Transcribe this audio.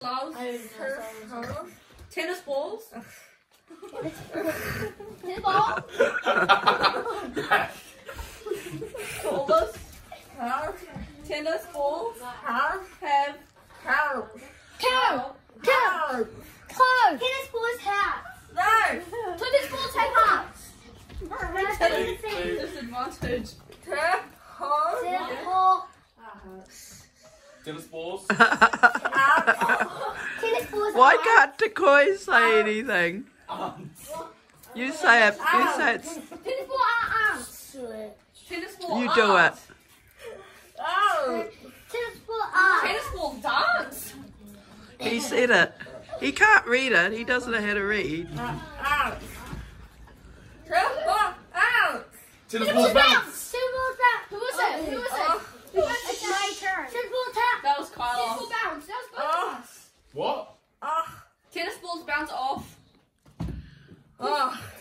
Balls. Tennis balls. Tennis ball. Balls. Tennis balls have Cow. Tennis balls have. Tennis balls have hearts. disadvantage. Tennis balls. Tennis balls. Why can't Takoi say anything? You say it. You say it. Tennis ball arms. Tennis ball. You do it. Tennis ball arms. Tennis ball dance. He said it. He can't read it. He doesn't know how to read. Tennis balls bounce. Tennis balls bounce. Who was it? It's my turn. Tennis ball tap. That was Tennis Kyla. ball bounce. That was both of us. What? Tennis balls bounce off.